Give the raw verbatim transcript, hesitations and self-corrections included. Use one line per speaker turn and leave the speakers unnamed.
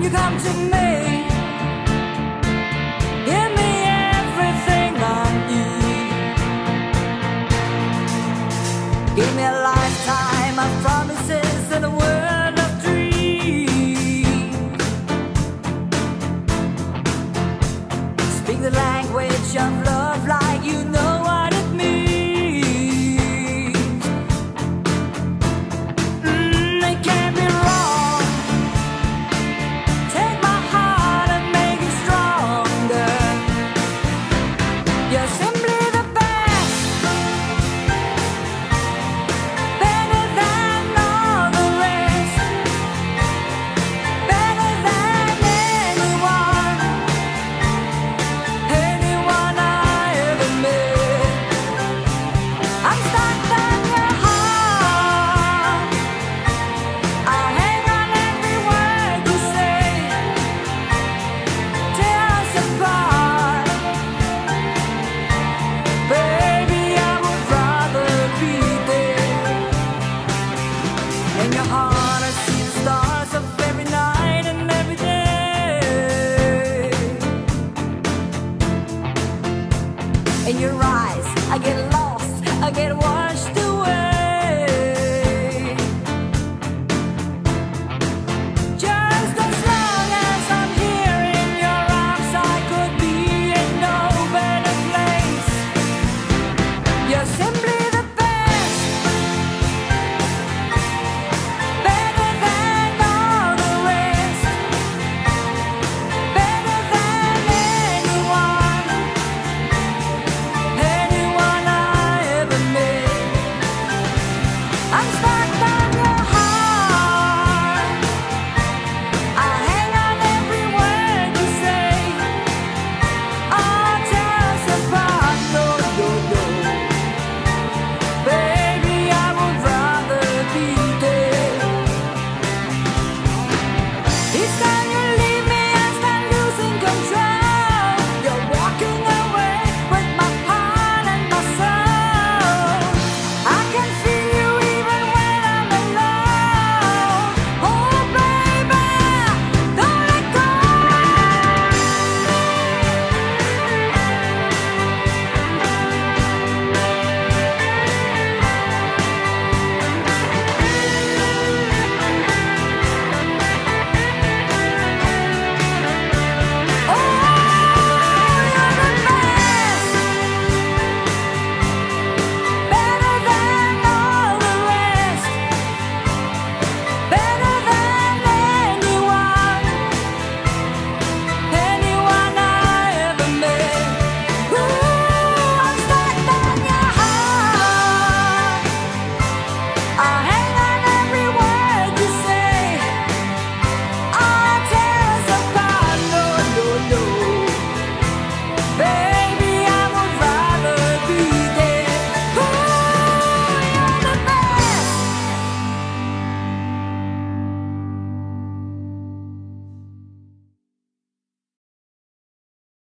you come to me, give me everything I need. Give me a lifetime of promises and a world of dreams. Speak the language of love like you know what it means. Mm, it can't be wrong. Take my heart and make it stronger. You're simply the best, better than all the rest, better than anyone, anyone I ever met. I'm stuck on your heart. I hang on every word you say. Tear us apart, baby. I would rather be there. In your heart, I see the stars of every night and every day. In your eyes, I get lost, I get washed